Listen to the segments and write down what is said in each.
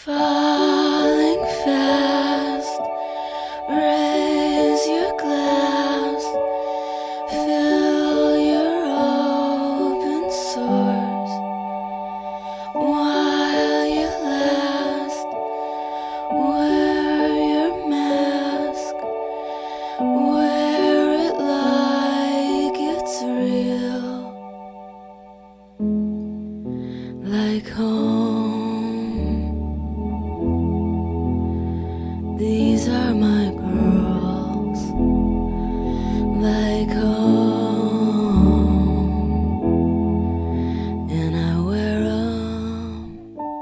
Falling fast, raise your glass, fill your open sores while you last. Wear your mask, wear it like it's real, like home. These are my girls, like home, and I wear 'em.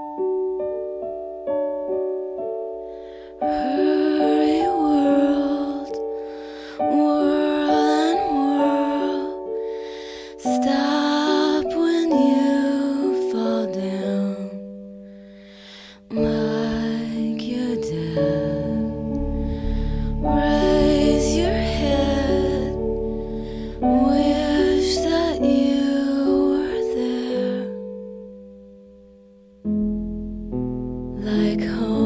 Hurry world, whirl and whirl, stop when you fall down, like you did. Raise your head, wish that you were there, like home.